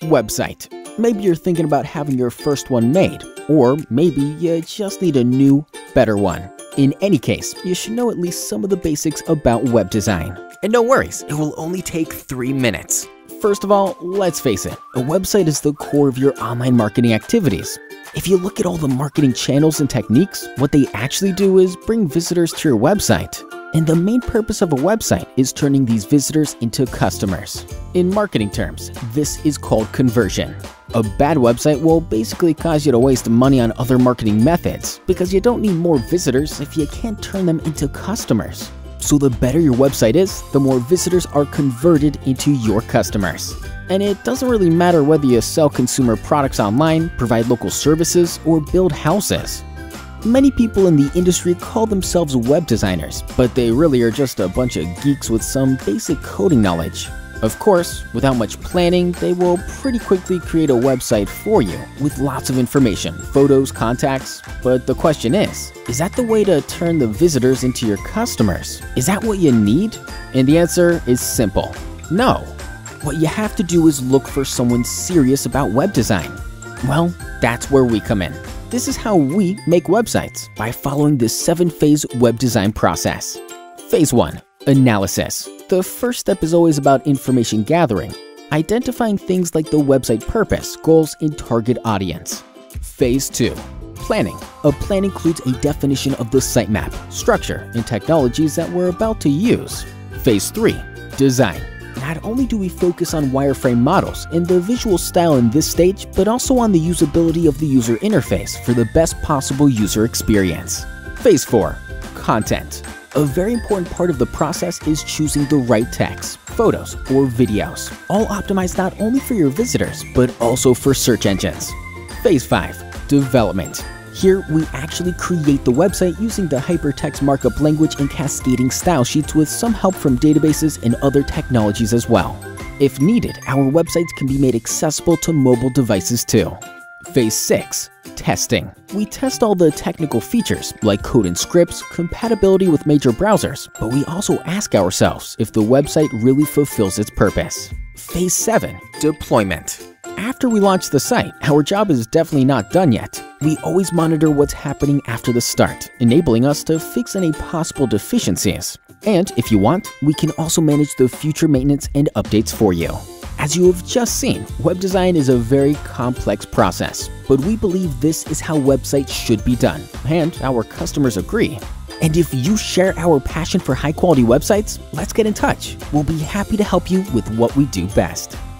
Website. Maybe you're thinking about having your first one made, or maybe you just need a new, better one. In any case, you should know at least some of the basics about web design. And no worries, it will only take 3 minutes. First of all, let's face it, a website is the core of your online marketing activities. If you look at all the marketing channels and techniques, what they actually do is bring visitors to your website. And the main purpose of a website is turning these visitors into customers. In marketing terms, this is called conversion. A bad website will basically cause you to waste money on other marketing methods because you don't need more visitors if you can't turn them into customers. So the better your website is, the more visitors are converted into your customers. And it doesn't really matter whether you sell consumer products online, provide local services, or build houses. Many people in the industry call themselves web designers, but they really are just a bunch of geeks with some basic coding knowledge. Of course, without much planning, they will pretty quickly create a website for you with lots of information, photos, contacts. But the question is that the way to turn the visitors into your customers? Is that what you need? And the answer is simple: no. What you have to do is look for someone serious about web design. Well, that's where we come in. This is how we make websites, by following the 7-phase web design process. Phase 1. Analysis. The first step is always about information gathering, identifying things like the website purpose, goals, and target audience. Phase 2. Planning. A plan includes a definition of the sitemap, structure, and technologies that we're about to use. Phase 3. Design. Not only do we focus on wireframe models and the visual style in this stage, but also on the usability of the user interface for the best possible user experience. Phase 4. Content. A very important part of the process is choosing the right text, photos, or videos, all optimized not only for your visitors, but also for search engines. Phase 5. Development. Here, we actually create the website using the hypertext markup language and cascading style sheets with some help from databases and other technologies as well. If needed, our websites can be made accessible to mobile devices too. Phase 6. Testing. We test all the technical features like code and scripts, compatibility with major browsers, but we also ask ourselves if the website really fulfills its purpose. Phase 7. Deployment. After we launch the site, our job is definitely not done yet. We always monitor what's happening after the start, enabling us to fix any possible deficiencies. And if you want, we can also manage the future maintenance and updates for you. As you have just seen, web design is a very complex process, but we believe this is how websites should be done, and our customers agree. And if you share our passion for high-quality websites, let's get in touch. We'll be happy to help you with what we do best.